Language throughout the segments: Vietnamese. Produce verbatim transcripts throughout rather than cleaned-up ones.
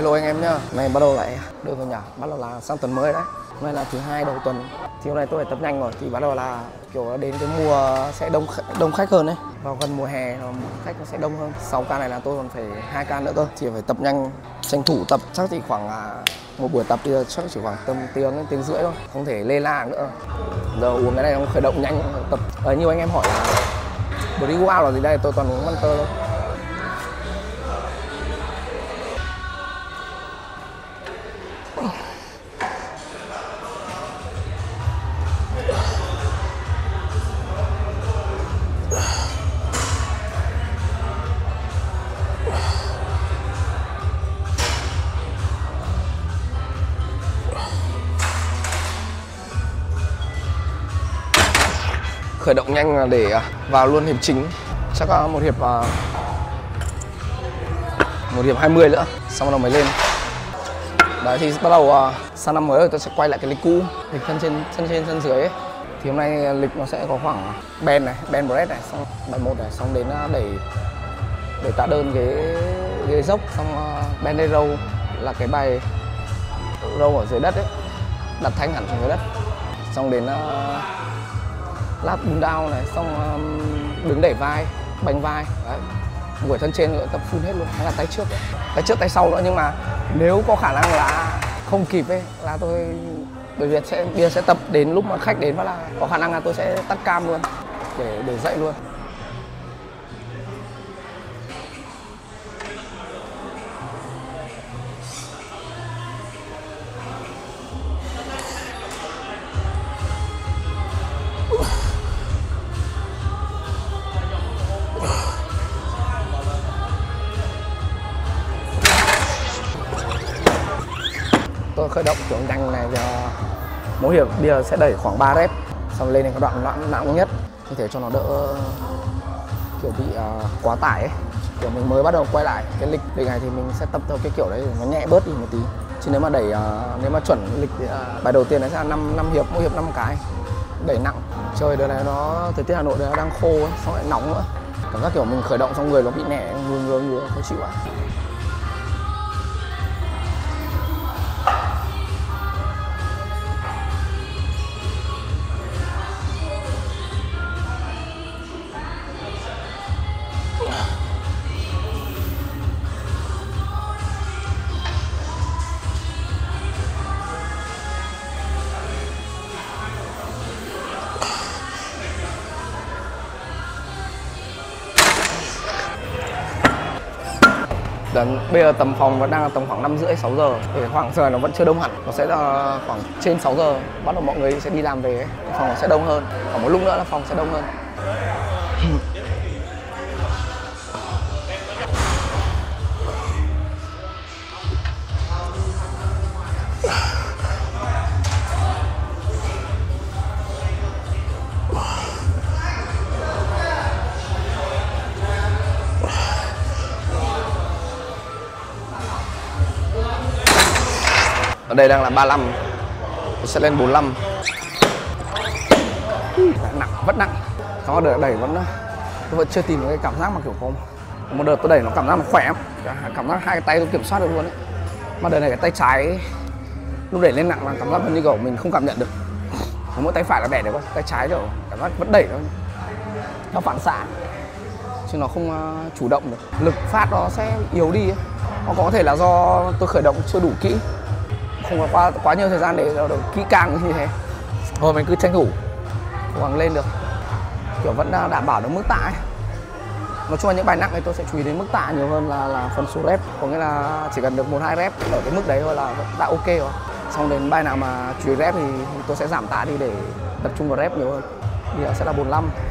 Hello anh em nhá. Nay bắt đầu lại được rồi nhỉ. Bắt đầu là sang tuần mới đấy. Hôm nay là thứ hai đầu tuần. Thì hôm nay tôi phải tập nhanh rồi. Thì bắt đầu là kiểu đến cái mùa sẽ đông đông khách hơn đấy. Vào gần mùa hè khách nó sẽ đông hơn. Sau ca này là tôi còn phải hai ca nữa cơ. Thì phải tập nhanh, tranh thủ tập chắc chỉ khoảng một buổi tập thì chắc chỉ khoảng tầm tiếng tiếng rưỡi thôi. Không thể lê la nữa. Giờ uống cái này nó khởi động nhanh tập. Ờ, nhiều anh em hỏi là Body Wow là gì đây? Tôi toàn uống Monster thôi. Khởi động nhanh để vào luôn hiệp chính. Chắc là một hiệp một hiệp hai mươi nữa xong rồi mới lên. Đấy thì bắt đầu sang năm mới rồi tôi sẽ quay lại cái lịch cũ, lịch thân trên thân trên thân dưới ấy. Thì hôm nay lịch nó sẽ có khoảng bend này, bend press này, xong bài một này, xong đến đẩy để tạ đơn cái ghế dốc, xong bend row là cái bài row ở dưới đất ấy, đặt thanh hẳn xuống dưới đất, xong đến uh, lát bùn down này, xong um, đứng đẩy vai, bành vai. Đấy. Buổi thân trên nữa tập full hết luôn, hay là tay trước, tay trước tay sau nữa. Nhưng mà nếu có khả năng là không kịp ấy là tôi, bởi vì sẽ bây giờ sẽ tập đến lúc mà khách đến, và là có khả năng là tôi sẽ tắt cam luôn để để dậy luôn. Tôi khởi động kiểu nhanh này, mỗi hiệp bây giờ sẽ đẩy khoảng ba rep, xong lên đến cái đoạn nặng nặng nhất như thế cho nó đỡ kiểu bị uh, quá tải ấy. Kiểu mình mới bắt đầu quay lại cái lịch lịch này thì mình sẽ tập theo cái kiểu đấy, nó nhẹ bớt đi một tí. Chứ nếu mà đẩy uh, nếu mà chuẩn lịch uh, bài đầu tiên đấy sẽ là năm năm hiệp, mỗi hiệp năm cái, đẩy nặng. Trời đợt này nó thời tiết Hà Nội nó đang khô ấy, xong lại nóng nữa, cảm giác kiểu mình khởi động xong người nó bị nẻ ngứa ngứa ngứa khó chịu ạ. Đến bây giờ tầm phòng vẫn đang là tầm khoảng năm rưỡi sáu giờ, thì khoảng giờ nó vẫn chưa đông hẳn, nó sẽ là khoảng trên sáu giờ bắt đầu mọi người sẽ đi làm về ấy. Phòng nó sẽ đông hơn, khoảng một lúc nữa là phòng sẽ đông hơn. Ở đây đang là ba mươi lăm, sẽ lên bốn mươi lăm. Nặng, vẫn nặng. Nó đẩy, đẩy vẫn, tôi vẫn chưa tìm được cái cảm giác mà kiểu có một đợt tôi đẩy nó cảm giác nó khỏe lắm, cảm giác hai cái tay tôi kiểm soát được luôn ấy. Mà đợt này cái tay trái lúc đẩy lên nặng là cảm giác như kiểu mình không cảm nhận được. Mỗi tay phải là đẩy được, tay trái kiểu cảm giác vẫn đẩy thôi, nó phản xạ chứ nó không uh, chủ động được. Lực phát nó sẽ yếu đi ấy. Nó có thể là do tôi khởi động chưa đủ kỹ, không có quá quá nhiều thời gian để được kỹ càng như thế. Thôi mình cứ tranh thủ cố gắng lên được, kiểu vẫn đảm bảo được mức tạ ấy. Nói chung là những bài nặng thì tôi sẽ chú ý đến mức tạ nhiều hơn là là phần số rep, có nghĩa là chỉ cần được một hai rep ở cái mức đấy thôi là đã ok rồi. Xong đến bài nào mà chú ý rep thì tôi sẽ giảm tạ đi để tập trung vào rep nhiều hơn. Bây giờ sẽ là bốn mươi lăm.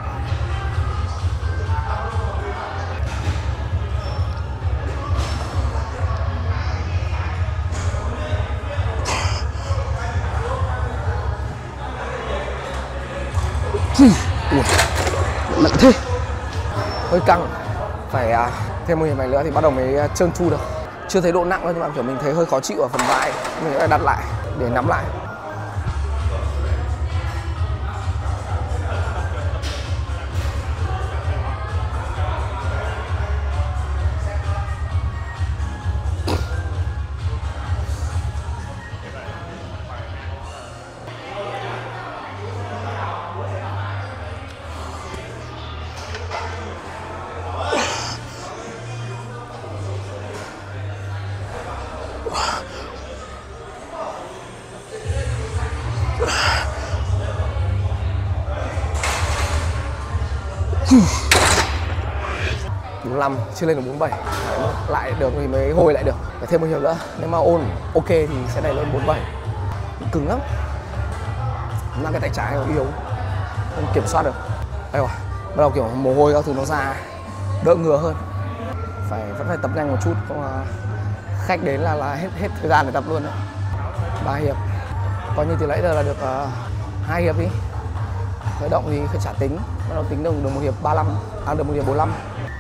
Ui, nặng thế, hơi căng, phải à, thêm một hiệp này nữa thì bắt đầu mới trơn tru được. Chưa thấy độ nặng đâu, nhưng mà kiểu mình thấy hơi khó chịu ở phần vai, mình phải đặt lại để nắm lại. bốn mươi lăm chưa lên được bốn mươi bảy, lại được thì mới hồi lại được, phải thêm một hiệp nữa. Nếu mà ôn ok thì sẽ đẩy lên bốn mươi bảy. Cứng lắm, là cái tay trái nó yếu, không kiểm soát được. Đây rồi, bắt đầu kiểu mồ hôi các thứ nó ra, đỡ ngứa hơn. Phải vẫn phải tập nhanh một chút, không là khách đến là là hết hết thời gian để tập luôn đấy. Ba hiệp, coi như từ nãy giờ là được uh, hai hiệp đi. Khởi động thì phải trả tính, bắt đầu tính được, được một hiệp ba mươi lăm, à được một hiệp bốn mươi lăm.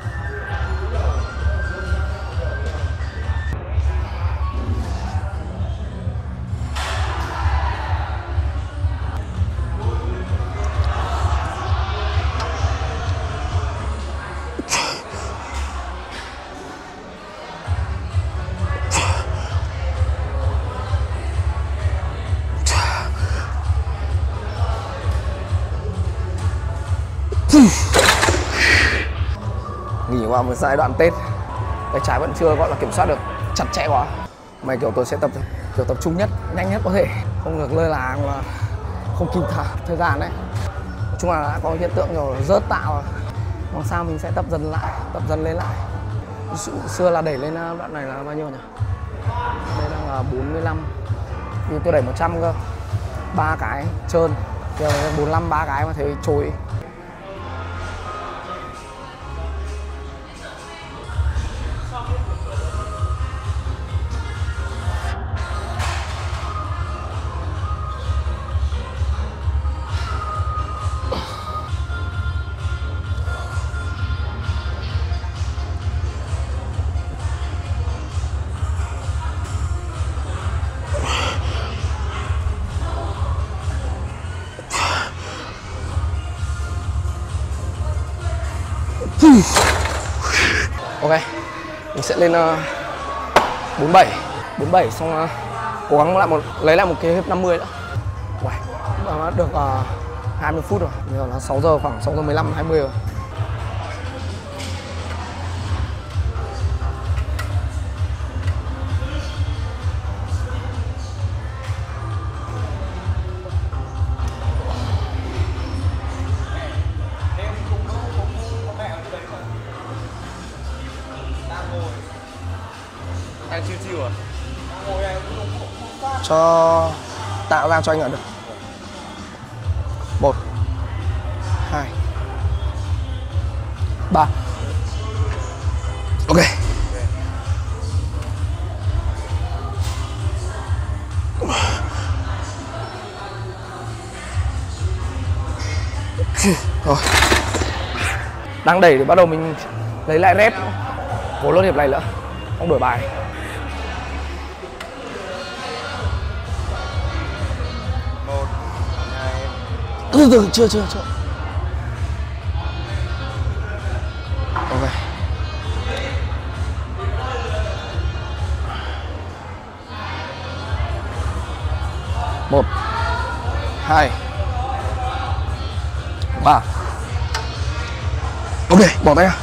Nghỉ qua một giai đoạn Tết, tay trái vẫn chưa gọi là kiểm soát được chặt chẽ quá. Mày kiểu tôi sẽ tập kiểu tập trung nhất, nhanh nhất có thể, không được lơ là mà không kịp thả thời gian đấy. Nói chung là đã có hiện tượng kiểu rớt tạo rồi. Mong sao mình sẽ tập dần lại, tập dần lên lại. Xưa là đẩy lên đoạn này là bao nhiêu nhỉ? Đây đang là bốn mươi lăm, thì tôi đẩy một trăm cơ, ba cái trơn, giờ bốn mươi lăm ba cái mà thấy trôi. Ok, mình sẽ lên uh, bốn mươi bảy, bốn mươi bảy xong uh, cố gắng lại một lấy lại một cái hiệp năm mươi nữa. Wow, được uh, hai mươi phút rồi, giờ là sáu giờ, khoảng sáu giờ mười lăm hai mươi rồi. Đang chiêu chiêu à? Cho tạo ra cho anh ở được. Một, hai, ba. Ok. Rồi. Đang đẩy thì bắt đầu mình lấy lại rep, cố lốt hiệp này nữa, không đổi bài. Một, hai. Từ từ, chưa chưa chưa. Ok. Một, hai, ba. Ok, bỏ tay ra.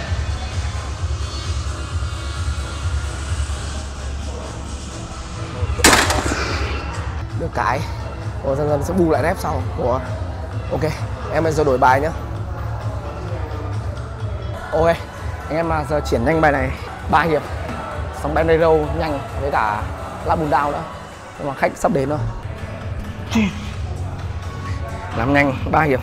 Được cái. Rồi dần dần sẽ bù lại rep sau của. Ok, em bây giờ đổi bài nhá. Ok, anh em mà giờ chuyển nhanh bài này ba hiệp, xong bend row nhanh với cả lap bùn down nữa. Nhưng mà khách sắp đến rồi. Làm nhanh ba hiệp.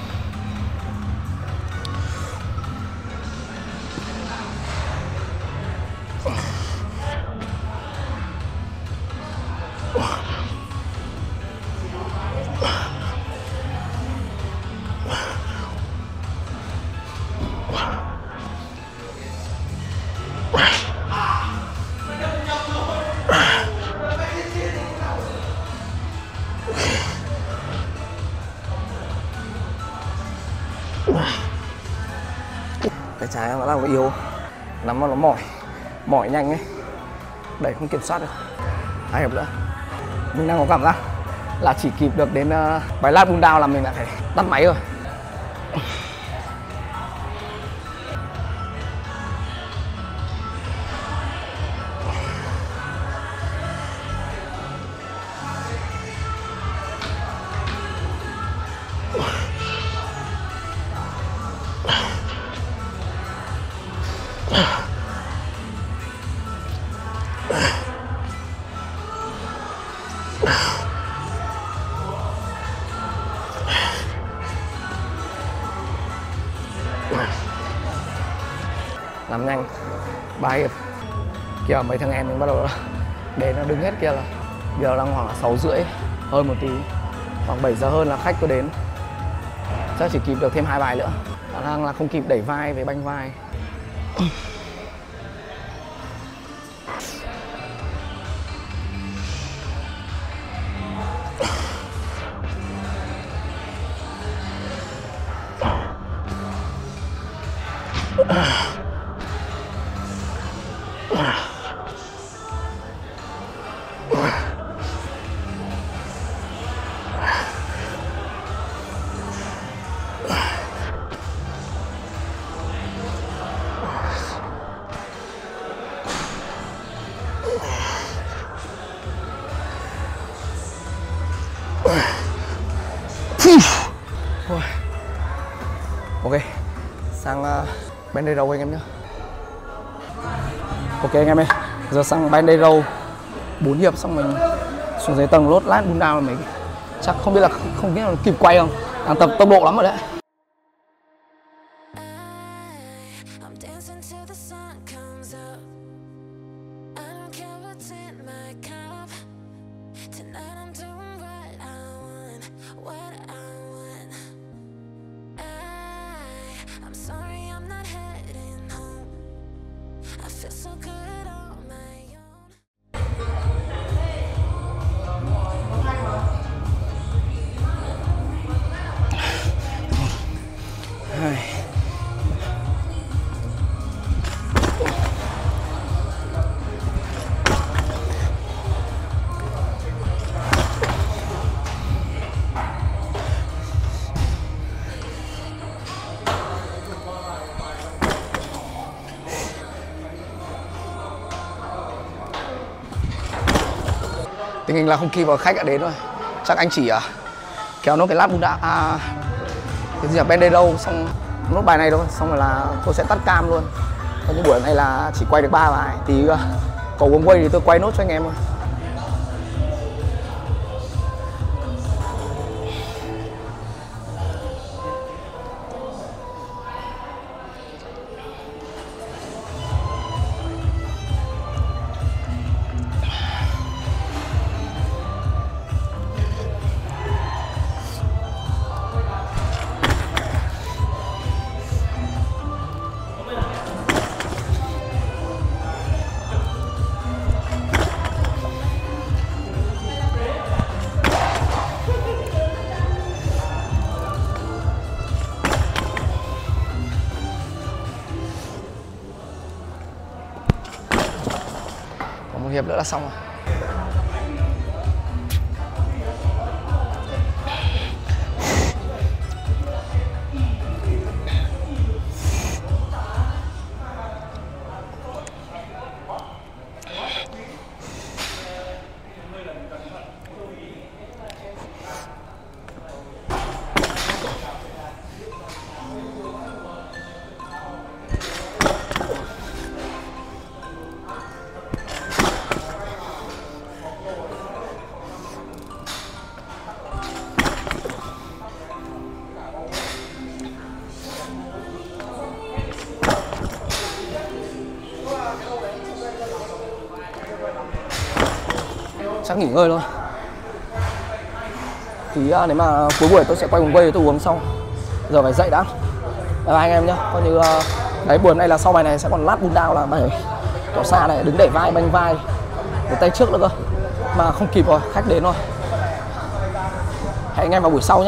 Cái trái nó đang yếu, nắm nó mỏi, mỏi nhanh ấy, đẩy không kiểm soát được. Hai hiệp nữa, mình đang có cảm giác là chỉ kịp được đến uh, bài lap bùn down là mình đã phải tắt máy rồi. Wow. làm nhanh ba hiệp. Kìa mấy thằng em mình bắt đầu đến nó đứng hết kia rồi. Giờ đang khoảng là sáu rưỡi hơn một tí, khoảng bảy giờ hơn là khách tôi đến. Chắc chỉ kịp được thêm hai bài nữa. Khả năng là không kịp đẩy vai với banh vai. Ok, sang uh, Bandai Row anh em nhé. Ok anh em ơi, giờ sang Bandai Row bốn hiệp xong mình xuống dưới tầng lốt lát bún đao mấy. Chắc không biết là không biết là kịp quay không, đang tập tốc độ lắm rồi đấy. Tình hình là không kịp vào khách đã đến rồi. Chắc anh chỉ à, kéo nốt cái lát bún đá à, cái gì là Bandai Row xong nốt bài này thôi, xong rồi là tôi sẽ tắt cam luôn. Còn như buổi này là chỉ quay được ba bài, tí uh, có uống quay thì tôi quay nốt cho anh em thôi. Một hiệp nữa là xong rồi. Chắc nghỉ ngơi thôi. Thì uh, nếu mà cuối buổi tôi sẽ quay cùng quay tôi uống xong. Giờ phải dậy đã. Bye anh em nhé. Coi như uh, đấy buổi này là sau bài này sẽ còn lát bún đao là bài kiểu xa này, đứng đẩy vai banh vai để tay trước nữa cơ. Mà không kịp rồi, khách đến rồi. Hẹn anh em vào buổi sau nhé.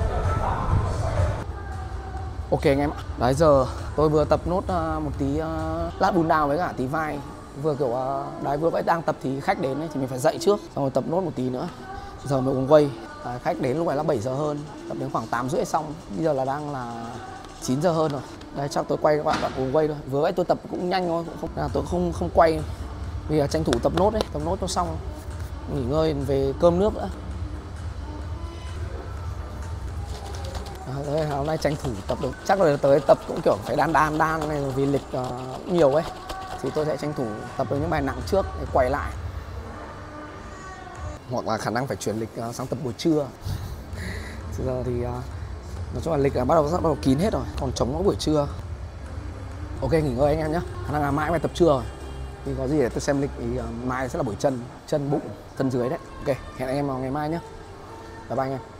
Ok anh em ạ. Đấy giờ tôi vừa tập nốt uh, một tí uh, lát bún đao với cả tí vai. Vừa kiểu uh, đấy vừa vẫn đang tập thì khách đến ấy, thì mình phải dậy trước, xong rồi tập nốt một tí nữa. Giờ mới uống quay. À, khách đến lúc này là bảy giờ hơn, tập đến khoảng tám rưỡi xong. Bây giờ là đang là chín giờ hơn rồi. Đây chắc tôi quay các bạn, bạn uống quay thôi. Vừa vậy tôi tập cũng nhanh thôi, cũng không là tôi không không quay vì là tranh thủ tập nốt đấy, tập nốt cho xong nghỉ ngơi về cơm nước nữa. À, đấy, hôm nay tranh thủ tập được, chắc là tới tập cũng kiểu phải đan đan đan này vì lịch uh, nhiều ấy, thì tôi sẽ tranh thủ tập được những bài nặng trước để quay lại, hoặc là khả năng phải chuyển lịch uh, sang tập buổi trưa. Giờ thì uh, nói chung là lịch là bắt đầu bắt đầu kín hết rồi, còn trống mỗi buổi trưa. Ok, nghỉ ngơi anh em nhé. Khả năng là mãi mày tập trưa rồi. Thì có gì để tôi xem lịch thì uh, mai sẽ là buổi chân, chân bụng, thân dưới đấy. Ok, hẹn anh em vào ngày mai nhé. Bye bye anh em.